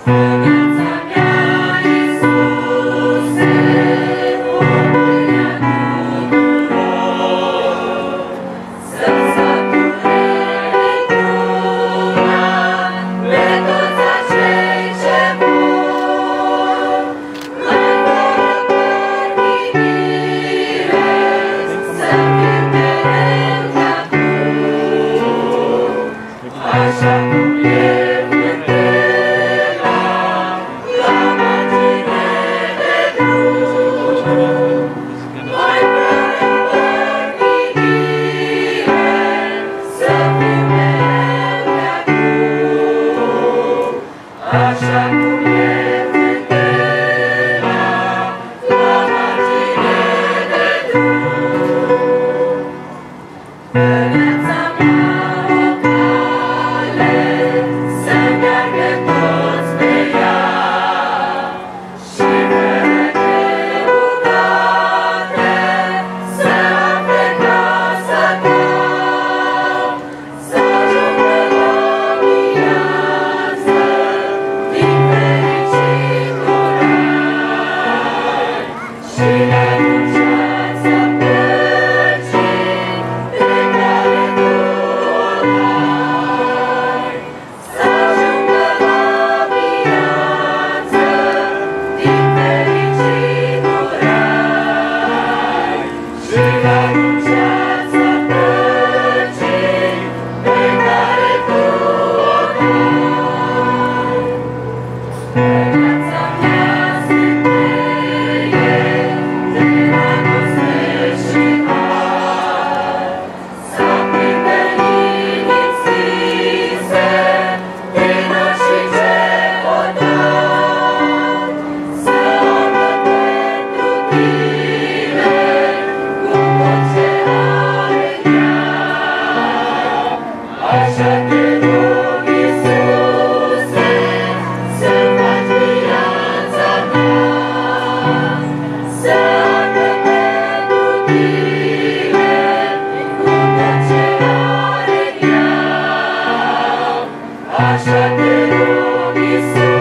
viața mea Isuse, oprirea tuturor, să sature într-una pe toți acei ce vor, mai fără părtinire, să fim mereu de-a tu, așa cum e fântâna la margine de drum, mai fără părtinire, să fim mereu de-a tu, așa cum e fântâna la margine de drum. Pe viața mea o cale, să meargă toți pe ea, și fără greutate să afle casa ta, să ajungă la viață din fericitul rai, și anunțați a păcii pe care tu o dai, să ajungă la viață din fericitul rai, și anunțați a păcii pe care tu o dai. Pe viața mea scânteie de dragoste și har, să aprindă liniștise din și ce o dau, să ardă pentru tine cu tot ce are ea. Așa te rog, Isuse, să faci viața mea, să ardă pentru tine cu tot ce are ea. Așa te rog, Isuse,